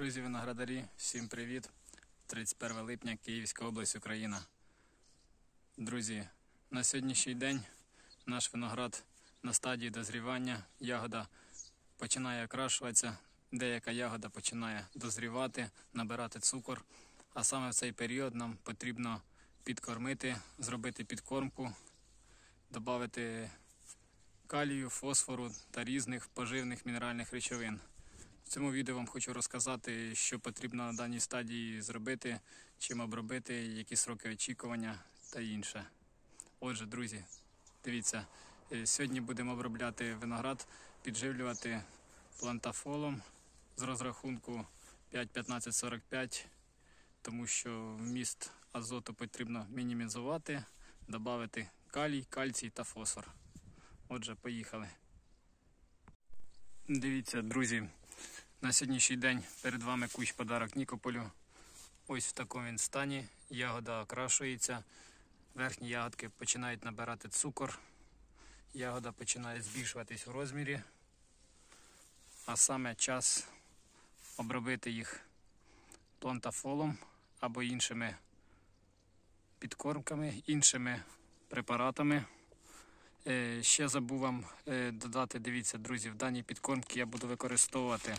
Друзі виноградарі, всім привіт! 31 липня, Київська область, Україна. Друзі, на сьогоднішній день наш виноград на стадії дозрівання. Ягода починає окрашуватися, деяка ягода починає дозрівати, набирати цукор. А саме в цей період нам потрібно підкормити, зробити підкормку, додати калію, фосфору та різних поживних мінеральних речовин. В цьому відео вам хочу розказати, що потрібно на даній стадії зробити, чим обробити, які сроки очікування та інше. Отже, друзі, дивіться, сьогодні будемо обробляти виноград, підживлювати плантафолом з розрахунку 5-15-45, тому що вміст азоту потрібно мінімізувати, додати калій, кальцій та фосфор. Отже, поїхали. Дивіться, друзі. На сьогоднішній день перед вами кущ подарок Нікополю. Ось в такому він стані. Ягода окрашується. Верхні ягодки починають набирати цукор. Ягода починає збільшуватись в розмірі. А саме час обробити їх плантафолом або іншими підкормками, іншими препаратами. Ще забув вам додати, дивіться, друзі, в даній підкормці я буду використовувати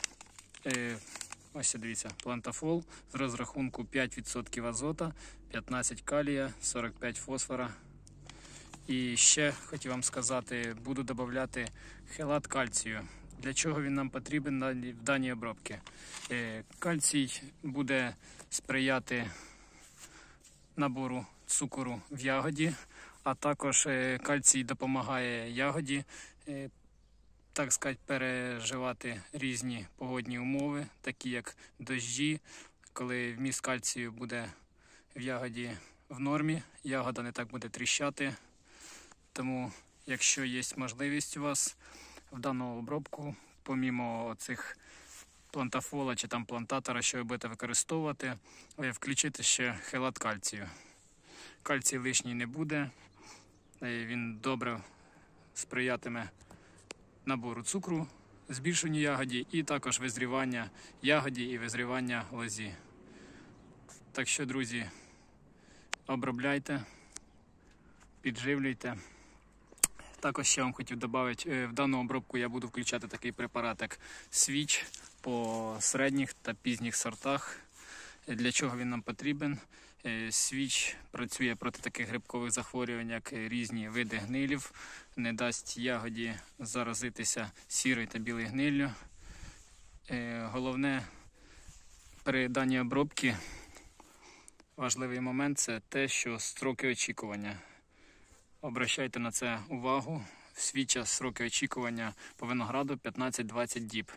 ось дивіться, плантафол з розрахунку 5% азота, 15 калія, 45 фосфора. І ще хотів вам сказати, буду додавати хелат кальцію. Для чого він нам потрібен в даній обробці? Кальцій буде сприяти набору цукору в ягоді, а також кальцій допомагає ягоді, так сказати, переживати різні погодні умови, такі як дощі. Коли вміст кальцію буде в ягоді в нормі, ягода не так буде тріщати. Тому, якщо є можливість у вас в дану обробку, помімо цих плантафола чи там плантатора, що ви будете використовувати, включити ще хелат кальцію. Кальцій лишній не буде, він добре сприятиме набору цукру, збільшенню ягоді і також визрівання ягоді і визрівання лозі. Так що, друзі, обробляйте, підживлюйте. Також ще вам хотів додати, в дану обробку я буду включати такий препарат, як свіч по середніх та пізніх сортах. Для чого він нам потрібен? Свіч працює проти таких грибкових захворювань, як різні види гнилів, не дасть ягоді заразитися сірою та білою гниллю. Головне при даній обробці важливий момент – це те, що строки очікування. Обращайте на це увагу. Свіча сроки очікування по винограду 15-20 діб.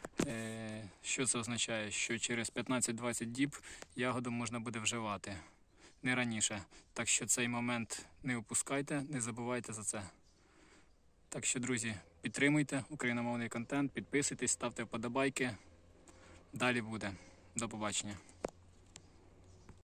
Що це означає? Що через 15-20 діб ягоду можна буде вживати, не раніше. Так що цей момент не упускайте, не забувайте за це. Так що, друзі, підтримуйте україномовний контент, підписуйтесь, ставте вподобайки. Далі буде. До побачення.